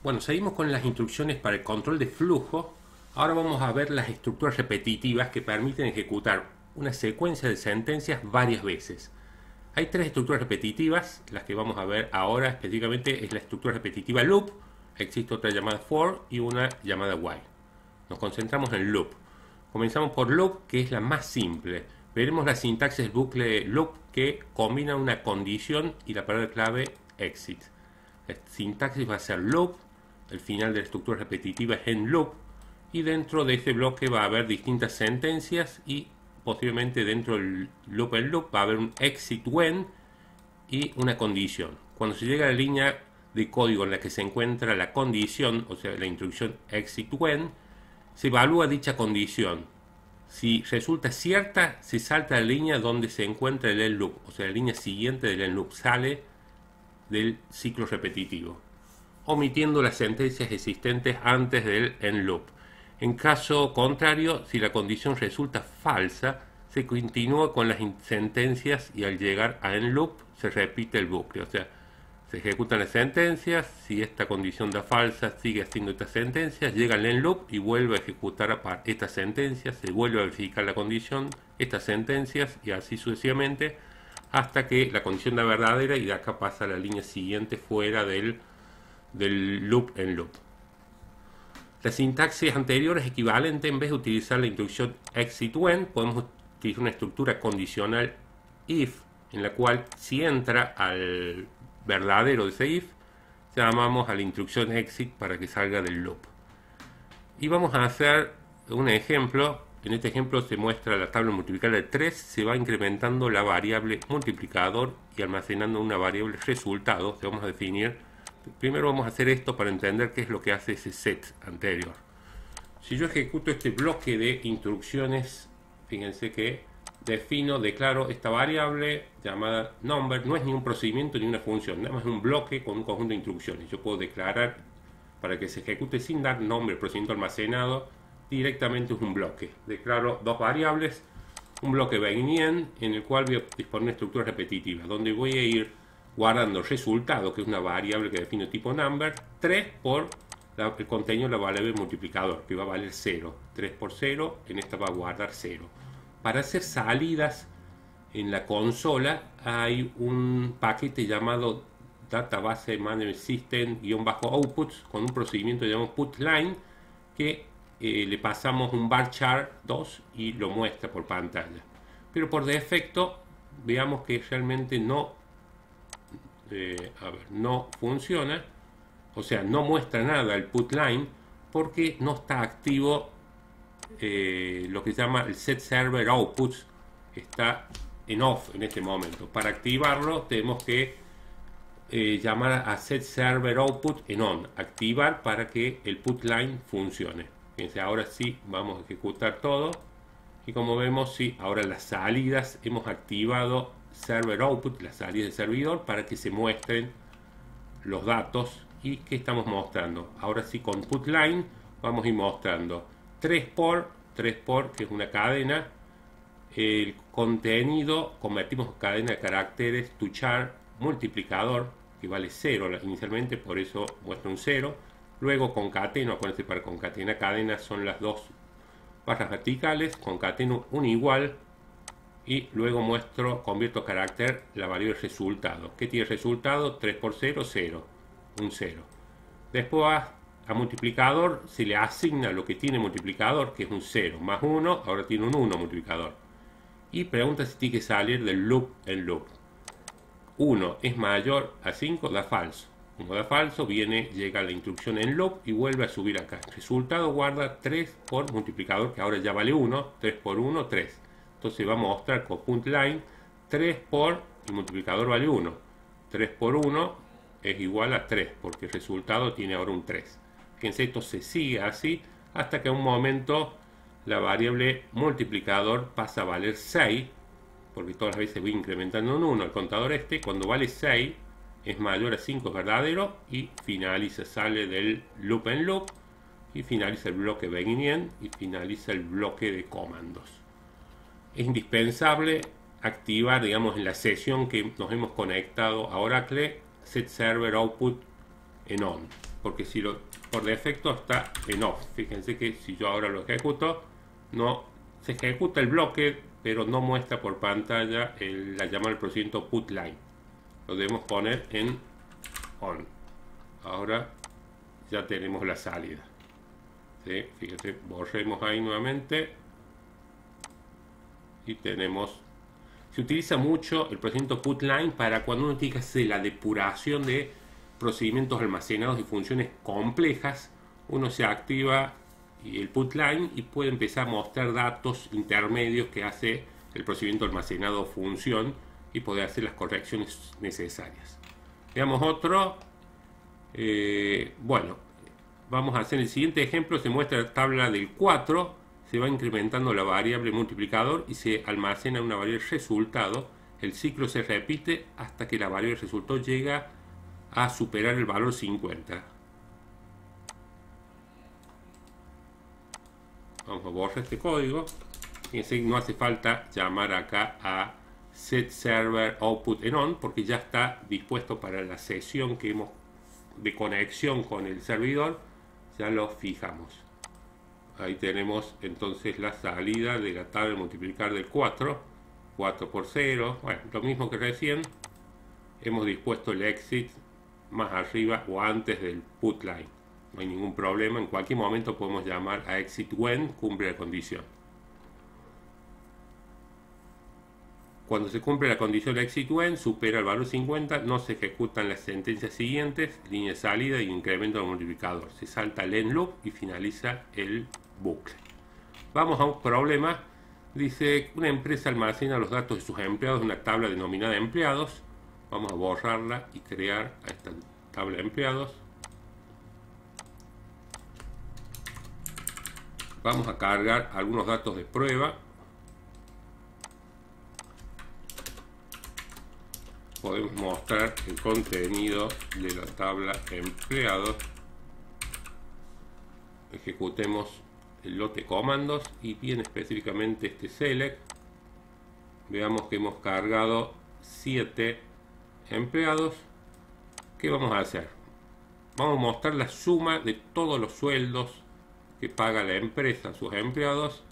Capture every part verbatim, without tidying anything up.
Bueno, seguimos con las instrucciones para el control de flujo. Ahora vamos a ver las estructuras repetitivas que permiten ejecutar una secuencia de sentencias varias veces. Hay tres estructuras repetitivas, las que vamos a ver ahora específicamente es la estructura repetitiva loop, existe otra llamada for y una llamada while. Nos concentramos en loop. Comenzamos por loop, que es la más simple. Veremos la sintaxis bucle loop que combina una condición y la palabra clave exit. La sintaxis va a ser loop, el final de la estructura repetitiva es en loop, y dentro de este bloque va a haber distintas sentencias y posiblemente dentro del loop en loop va a haber un exit when y una condición. Cuando se llega a la línea de código en la que se encuentra la condición, o sea la instrucción exit when, se evalúa dicha condición. Si resulta cierta, se salta a la línea donde se encuentra el end loop, o sea la línea siguiente del end loop, sale del ciclo repetitivo, omitiendo las sentencias existentes antes del end loop. En caso contrario, si la condición resulta falsa, se continúa con las sentencias y al llegar a end loop se repite el bucle, o sea, se ejecutan las sentencias, si esta condición da falsa, sigue haciendo estas sentencias, llega al end loop y vuelve a ejecutar estas sentencias, se vuelve a verificar la condición, estas sentencias y así sucesivamente, hasta que la condición da verdadera y de acá pasa a la línea siguiente fuera del, del loop en loop. La sintaxis anterior es equivalente. En vez de utilizar la instrucción exit when, podemos utilizar una estructura condicional if, en la cual si entra al verdadero de ese if, llamamos a la instrucción exit para que salga del loop. Y vamos a hacer un ejemplo. En este ejemplo se muestra la tabla multiplicada de tres, se va incrementando la variable multiplicador y almacenando una variable resultado que vamos a definir. Primero vamos a hacer esto para entender qué es lo que hace ese set anterior. Si yo ejecuto este bloque de instrucciones, fíjense que defino, declaro esta variable llamada number, no es ni un procedimiento ni una función, nada más un bloque con un conjunto de instrucciones. Yo puedo declarar para que se ejecute sin dar nombre, procedimiento almacenado, directamente es un bloque. Declaro dos variables, un bloque beginning en el cual voy a disponer una estructura repetitiva, donde voy a ir guardando resultado, que es una variable que defino tipo number, tres por la, el contenido de la variable multiplicador, que va a valer cero. tres por cero, en esta va a guardar cero. Para hacer salidas en la consola hay un paquete llamado Database Management System-outputs con un procedimiento llamado putLine que eh, le pasamos un varchar dos y lo muestra por pantalla. Pero por defecto veamos que realmente no Eh, a ver, no funciona, o sea, no muestra nada el putLine porque no está activo eh, lo que se llama el set server outputs, está en off en este momento. Para activarlo tenemos que eh, llamar a set server output en on, activar para que el putLine funcione. Fíjense, ahora sí vamos a ejecutar todo y como vemos, sí, ahora las salidas hemos activado server output, la salida del servidor, para que se muestren los datos. Y que estamos mostrando ahora sí con putLine vamos a ir mostrando tres por tres por, que es una cadena, el contenido convertimos en cadena de caracteres to char multiplicador que vale cero inicialmente, por eso muestra un cero. Luego concateno, acuérdense, para concatenar cadenas son las dos barras verticales, concateno un igual y luego muestro, convierto carácter la variable resultado. ¿Qué tiene resultado? tres por cero, cero, un cero. Después a, a multiplicador se le asigna lo que tiene multiplicador, que es un cero, más uno, ahora tiene un uno multiplicador. Y pregunta si tiene que salir del loop en loop. uno es mayor a cinco, da falso. Como da falso, viene, llega a la instrucción en loop y vuelve a subir acá. Resultado guarda tres por multiplicador, que ahora ya vale uno, tres por uno, tres. Entonces va a mostrar con putLine tres por, y multiplicador vale uno. tres por uno es igual a tres, porque el resultado tiene ahora un tres. Fíjense, esto se sigue así hasta que a un momento la variable multiplicador pasa a valer seis, porque todas las veces voy incrementando en uno el contador este. Cuando vale seis es mayor a cinco, es verdadero, y finaliza, sale del loop en loop, y finaliza el bloque beginning, y finaliza el bloque de comandos. Es indispensable activar, digamos, en la sesión que nos hemos conectado a Oracle, set server output en on. porque si lo, por defecto está en off. Fíjense que si yo ahora lo ejecuto, no se ejecuta el bloque, pero no muestra por pantalla el, la llamada del procedimiento put line. Lo debemos poner en on. Ahora ya tenemos la salida. ¿Sí? Fíjense, borremos ahí nuevamente y tenemos. Se utiliza mucho el procedimiento put line para cuando uno tiene que hacer la depuración de procedimientos almacenados y funciones complejas. Uno se activa el put line y puede empezar a mostrar datos intermedios que hace el procedimiento almacenado o función y poder hacer las correcciones necesarias. Veamos otro. Eh, bueno, vamos a hacer el siguiente ejemplo. Se muestra la tabla del cuatro. Se va incrementando la variable multiplicador y se almacena una variable resultado. El ciclo se repite hasta que la variable resultado llega a superar el valor cincuenta. Vamos a borrar este código. Fíjense que no hace falta llamar acá a set server output en on porque ya está dispuesto para la sesión que hemos de conexión con el servidor. Ya lo fijamos. Ahí tenemos entonces la salida de la tabla de multiplicar del cuatro. cuatro por cero. Bueno, lo mismo que recién. Hemos dispuesto el exit más arriba o antes del put line. No hay ningún problema. En cualquier momento podemos llamar a exit when cumple la condición. Cuando se cumple la condición de exit when, supera el valor cincuenta, no se ejecutan las sentencias siguientes, línea de salida y incremento del multiplicador. Se salta el end loop y finaliza el bucle. Vamos a un problema. Dice, una empresa almacena los datos de sus empleados en una tabla denominada empleados. Vamos a borrarla y crear esta tabla de empleados. Vamos a cargar algunos datos de prueba. Podemos mostrar el contenido de la tabla empleados. Ejecutemos el lote comandos y bien específicamente este select. Veamos que hemos cargado siete empleados. ¿Qué vamos a hacer? Vamos a mostrar la suma de todos los sueldos que paga la empresa a sus empleados.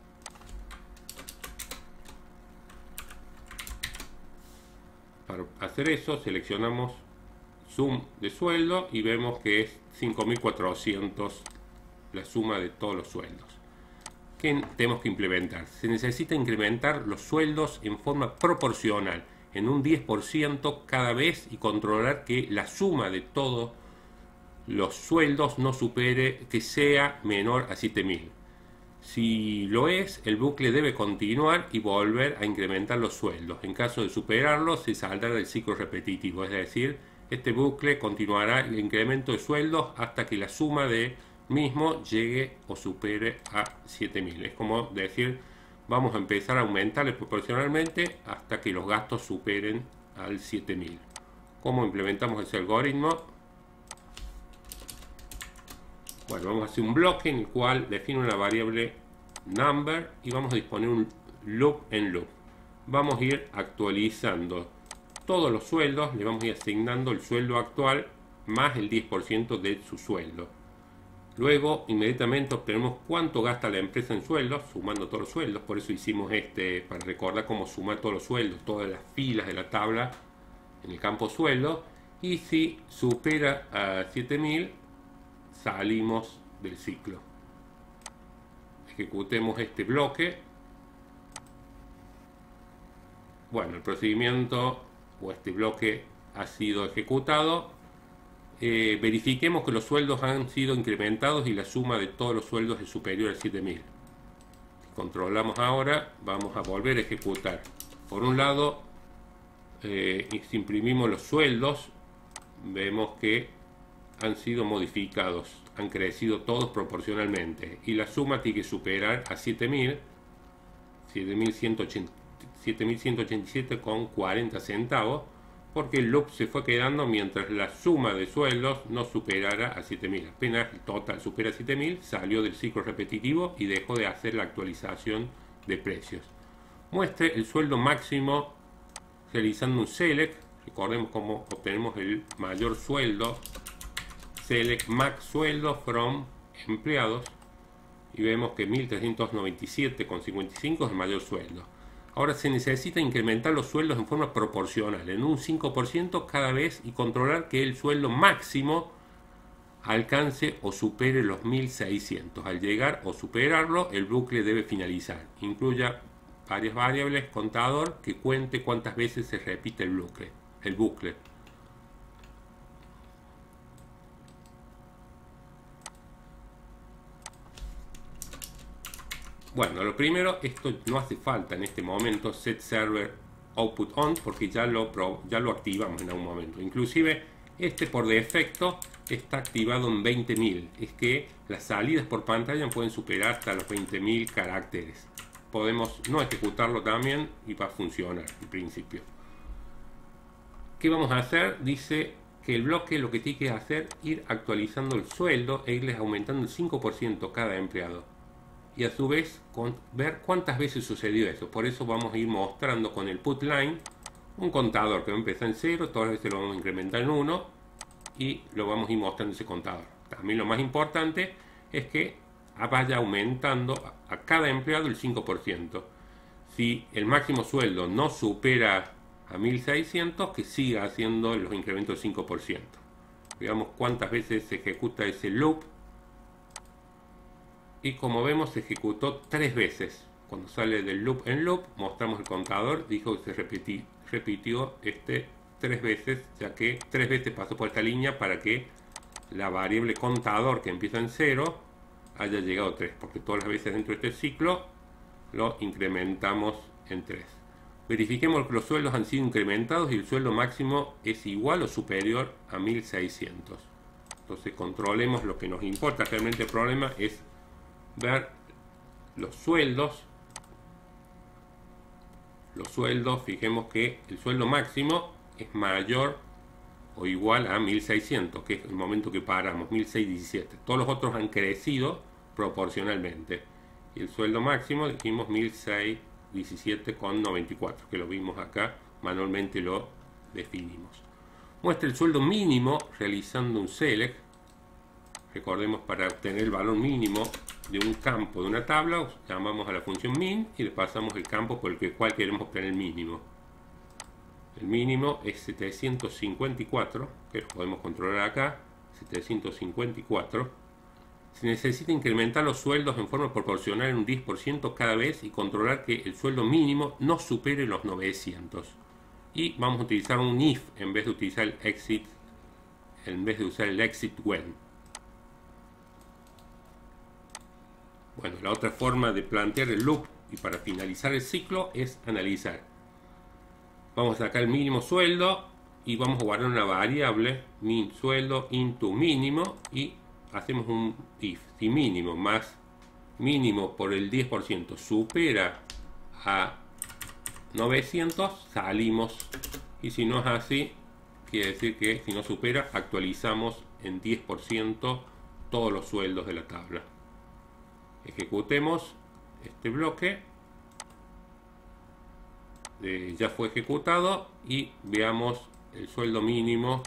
Para hacer eso seleccionamos sum de sueldo y vemos que es cinco mil cuatrocientos la suma de todos los sueldos. ¿Qué tenemos que implementar? Se necesita incrementar los sueldos en forma proporcional, en un diez por ciento cada vez, y controlar que la suma de todos los sueldos no supere, que sea menor a siete mil. Si lo es, el bucle debe continuar y volver a incrementar los sueldos. En caso de superarlo, se saldrá del ciclo repetitivo, es decir, este bucle continuará el incremento de sueldos hasta que la suma de mismo llegue o supere a siete mil. Es como decir, vamos a empezar a aumentarle proporcionalmente hasta que los gastos superen al siete mil. ¿Cómo implementamos ese algoritmo? Bueno, vamos a hacer un bloque en el cual define una variable number y vamos a disponer un loop en loop. Vamos a ir actualizando todos los sueldos, le vamos a ir asignando el sueldo actual más el diez por ciento de su sueldo. Luego, inmediatamente obtenemos cuánto gasta la empresa en sueldos, sumando todos los sueldos. Por eso hicimos este, para recordar cómo sumar todos los sueldos, todas las filas de la tabla en el campo sueldo. Y si supera a siete mil, salimos del ciclo. Ejecutemos este bloque. Bueno, el procedimiento o este bloque ha sido ejecutado. Eh, verifiquemos que los sueldos han sido incrementados y la suma de todos los sueldos es superior a siete mil. Controlamos ahora, vamos a volver a ejecutar. Por un lado, eh, si imprimimos los sueldos, vemos que han sido modificados, han crecido todos proporcionalmente y la suma tiene que superar a siete mil, siete mil ciento ochenta y siete con cuarenta centavos, porque el loop se fue quedando mientras la suma de sueldos no superara a siete mil. Apenas el total supera siete mil, salió del ciclo repetitivo y dejó de hacer la actualización de precios. Muestre el sueldo máximo realizando un select. Recordemos cómo obtenemos el mayor sueldo. select max sueldo from empleados y vemos que mil trescientos noventa y siete con cincuenta y cinco es el mayor sueldo. Ahora se necesita incrementar los sueldos en forma proporcional, en un cinco por ciento cada vez, y controlar que el sueldo máximo alcance o supere los mil seiscientos. Al llegar o superarlo, el bucle debe finalizar. Incluya varias variables, contador, que cuente cuántas veces se repite el bucle. El bucle. Bueno, lo primero, esto no hace falta en este momento set server output on, porque ya lo, ya lo activamos en algún momento. Inclusive este por defecto está activado en veinte mil. Es que las salidas por pantalla pueden superar hasta los veinte mil caracteres. Podemos no ejecutarlo también y va a funcionar en principio. ¿Qué vamos a hacer? Dice que el bloque lo que tiene que hacer es ir actualizando el sueldo e irles aumentando el cinco por ciento cada empleado. Y a su vez con, ver cuántas veces sucedió eso. Por eso vamos a ir mostrando con el put line un contador que va a empezar en cero, todas las veces lo vamos a incrementar en uno y lo vamos a ir mostrando ese contador. También lo más importante es que vaya aumentando a cada empleado el cinco por ciento. Si el máximo sueldo no supera a mil seiscientos, que siga haciendo los incrementos del cinco por ciento. Veamos cuántas veces se ejecuta ese loop. Y como vemos, se ejecutó tres veces. Cuando sale del loop en loop, mostramos el contador, dijo que se repetí, repitió este tres veces, ya que tres veces pasó por esta línea para que la variable contador, que empieza en cero, haya llegado a tres, porque todas las veces dentro de este ciclo lo incrementamos en tres. Verifiquemos que los sueldos han sido incrementados y el sueldo máximo es igual o superior a mil seiscientos. Entonces controlemos lo que nos importa. Realmente el problema es ver los sueldos. Los sueldos, fijemos que el sueldo máximo es mayor o igual a mil seiscientos, que es el momento que paramos, mil seiscientos diecisiete. Todos los otros han crecido proporcionalmente. Y el sueldo máximo dijimos mil seiscientos diecisiete con noventa y cuatro, que lo vimos acá, manualmente lo definimos. Muestra el sueldo mínimo realizando un select. Recordemos, para obtener el valor mínimo de un campo de una tabla, llamamos a la función min y le pasamos el campo por el cual queremos obtener el mínimo. El mínimo es setecientos cincuenta y cuatro, que lo podemos controlar acá, setecientos cincuenta y cuatro. Se necesita incrementar los sueldos en forma proporcional en un diez por ciento cada vez y controlar que el sueldo mínimo no supere los novecientos. Y vamos a utilizar un if en vez de utilizar el exit, en vez de usar el exit when. Bueno, la otra forma de plantear el loop y para finalizar el ciclo es analizar. Vamos a sacar el mínimo sueldo y vamos a guardar una variable min sueldo into mínimo y hacemos un if. Si mínimo más mínimo por el diez por ciento supera a novecientos, salimos, y si no es así, quiere decir que si no supera, actualizamos en diez por ciento todos los sueldos de la tabla. Ejecutemos este bloque. Eh, ya fue ejecutado y veamos el sueldo mínimo.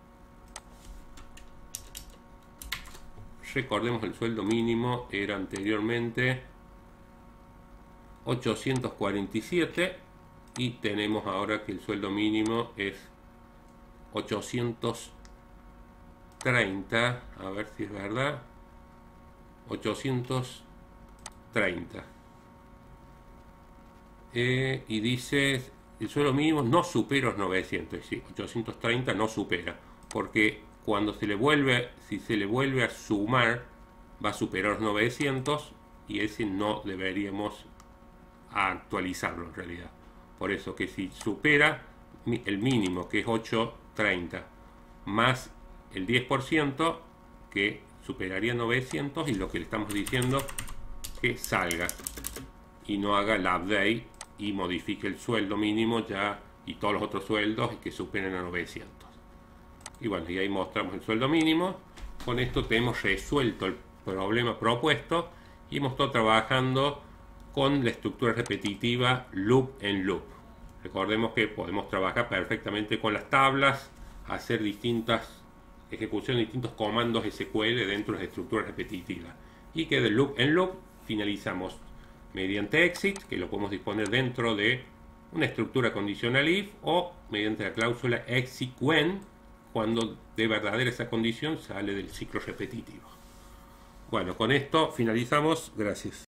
Recordemos, el sueldo mínimo era anteriormente ochocientos cuarenta y siete y tenemos ahora que el sueldo mínimo es ochocientos treinta. A ver si es verdad. ochocientos treinta. Eh, y dice el sueldo mínimo no supera los novecientos. Sí, ochocientos treinta no supera, porque cuando se le vuelve, si se le vuelve a sumar, va a superar los novecientos y ese no deberíamos actualizarlo en realidad. Por eso que si supera el mínimo, que es ochocientos treinta, más el diez por ciento, que superaría novecientos, y lo que le estamos diciendo que salga y no haga el update y modifique el sueldo mínimo ya y todos los otros sueldos que superen a novecientos. Y bueno, y ahí mostramos el sueldo mínimo. Con esto tenemos resuelto el problema propuesto y hemos estado trabajando con la estructura repetitiva loop en loop. Recordemos que podemos trabajar perfectamente con las tablas, hacer distintas ejecución de distintos comandos S Q L dentro de las estructuras repetitivas. Y que de loop en loop finalizamos mediante exit, que lo podemos disponer dentro de una estructura condicional if, o mediante la cláusula exit when, cuando de verdadera esa condición sale del ciclo repetitivo. Bueno, con esto finalizamos. Gracias.